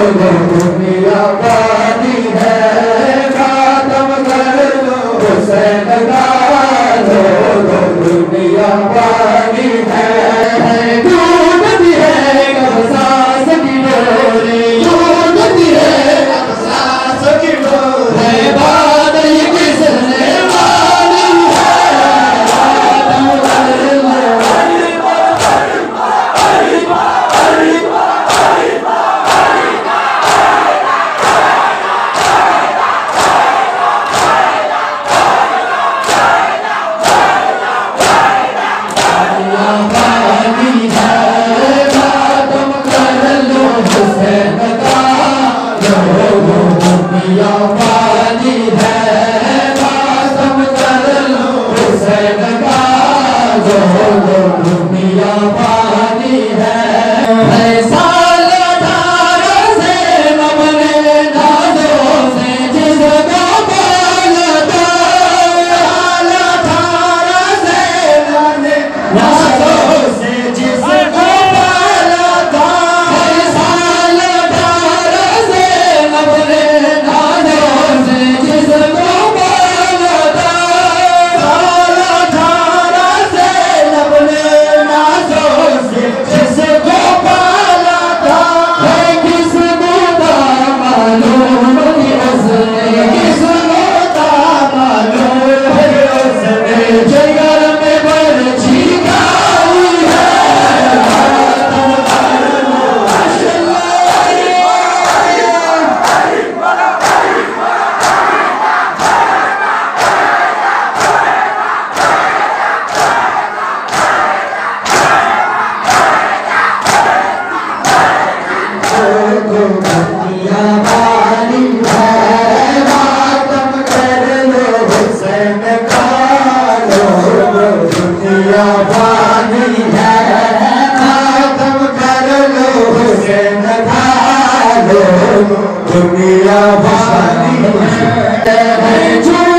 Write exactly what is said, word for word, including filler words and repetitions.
दुनिया पानी है खात्म कर लो हुसैन का लो लो दुनिया पानी है टूटती है कब सांस की डोरी टूटती है कब सांस की डोरी बादल किसने मारी है खात्म कर लो दुनिया पानी है खात्म कर लो हुसैन का लो लो दुनिया पानी है साल अठारह से अपने नाजों से जिसको पाला था साल अठारह से अपने नाजों से जिसको पाला था साल अठारह से अपने दुनिया पानी है खात्म कर लो हुसैन का लो दुनिया पानी है खात्म कर लो हुसैन का लो दुनिया पानी है।